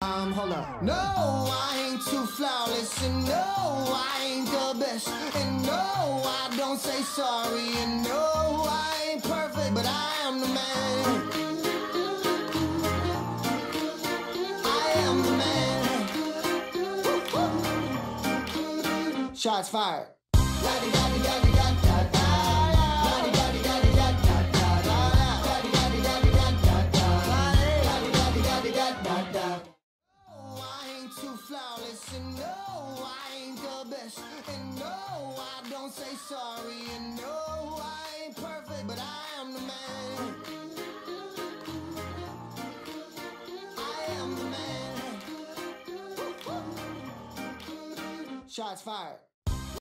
Hold up. No, I ain't too flawless, and no, I ain't the best, and no, I don't say sorry, and no, I ain't perfect, but I am the man. I am the man. Shots fired. Too flawless, and no, I ain't the best, and no, I don't say sorry, and no, I ain't perfect, but I am the man. I am the man. Shots fired.